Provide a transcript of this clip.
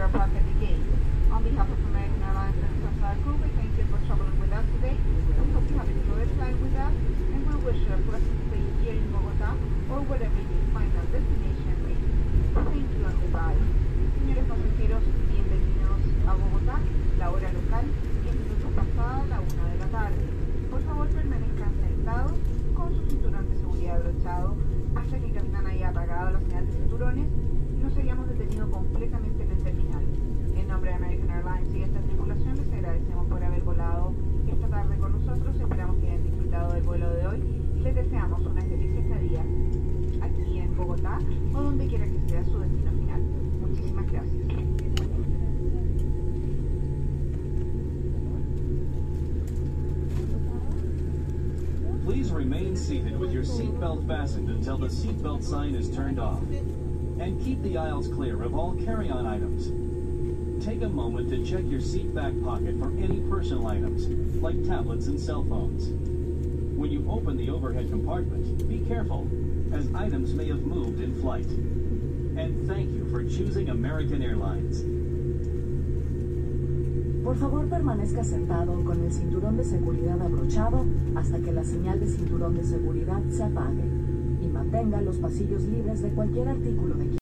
our pocket gate. On behalf of American Airlines and Southside Group, we thank you for traveling with us today. We hope you have enjoyed flying with us, and we wish you a pleasant stay here in Bogotá or whatever your final destination may be. Thank you and goodbye. Señores pasajeros, bienvenidos a Bogotá, la hora local, 10 minutos pasada la 1 de la tarde. Por favor, permanezcan sentados con su cinturón de seguridad abrochado hasta que el capitán haya apagado la señal de cinturones y nos hayamos detenido completamente en el terminal. En nombre de American Airlines y esta tripulación les agradecemos por haber volado esta tarde con nosotros. Esperamos que hayan disfrutado del vuelo de hoy y les deseamos una feliz estadía aquí en Bogotá o donde quiera que sea su destino final. Muchísimas gracias. Please remain seated with your seatbelt fastened until the seatbelt sign is turned off. And keep the aisles clear of all carry-on items. Take a moment to check your seat back pocket for any personal items, like tablets and cell phones. When you open the overhead compartment, be careful, as items may have moved in flight. And thank you for choosing American Airlines. Por favor, permanezca sentado con el cinturón de seguridad abrochado hasta que la señal de cinturón de seguridad se apague y mantenga los pasillos libres de cualquier artículo de equipo.